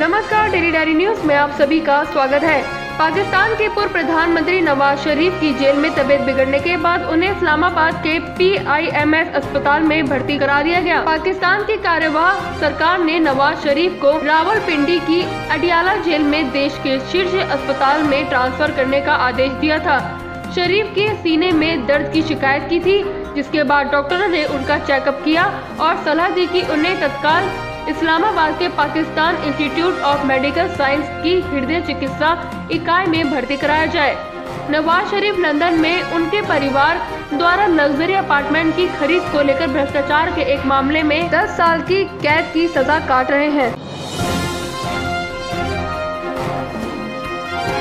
नमस्कार, daily diary news में आप सभी का स्वागत है। पाकिस्तान के पूर्व प्रधानमंत्री नवाज शरीफ की जेल में तबीयत बिगड़ने के बाद उन्हें इस्लामाबाद के PIMS अस्पताल में भर्ती करा दिया गया। पाकिस्तान की कार्यवाहक सरकार ने नवाज शरीफ को रावलपिंडी की अडियाला जेल में देश के शीर्ष अस्पताल में ट्रांसफर करने का आदेश दिया था। शरीफ के सीने में दर्द की शिकायत की थी, जिसके बाद डॉक्टरों ने उनका चेकअप किया और सलाह दी कि उन्हें तत्काल इस्लामाबाद के Pakistan institute of medical science की हृदय चिकित्सा इकाई में भर्ती कराया जाए। नवाज शरीफ लंदन में उनके परिवार द्वारा लग्जरी अपार्टमेंट की खरीद को लेकर भ्रष्टाचार के एक मामले में 10 साल की कैद की सजा काट रहे हैं।